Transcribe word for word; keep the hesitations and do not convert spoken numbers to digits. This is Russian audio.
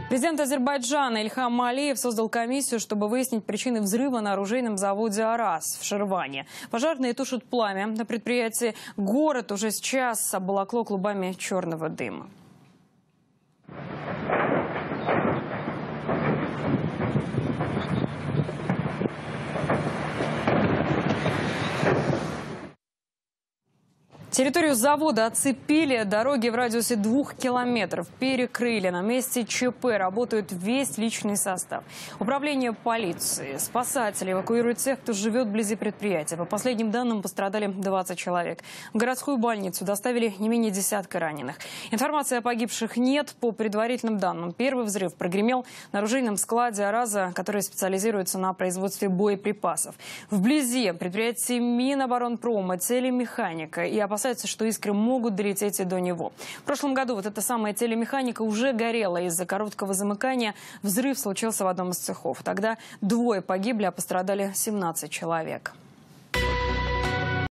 Президент Азербайджана Ильхам Алиев создал комиссию, чтобы выяснить причины взрыва на оружейном заводе «Арас» в Ширване. Пожарные тушат пламя на предприятии. Город уже сейчас обволокло клубами черного дыма. Территорию завода оцепили, дороги в радиусе двух километров перекрыли. На месте ЧП работает весь личный состав. Управление полиции, спасатели эвакуируют тех, кто живет вблизи предприятия. По последним данным, пострадали двадцать человек. В городскую больницу доставили не менее десятка раненых. Информации о погибших нет. По предварительным данным, первый взрыв прогремел на оружейном складе «Араза», который специализируется на производстве боеприпасов. Вблизи предприятия Миноборонпрома, телемеханика и опасаются, что искры могут долететь и до него. В прошлом году вот эта самая телемеханика уже горела из-за короткого замыкания. Взрыв случился в одном из цехов. Тогда двое погибли, а пострадали семнадцать человек.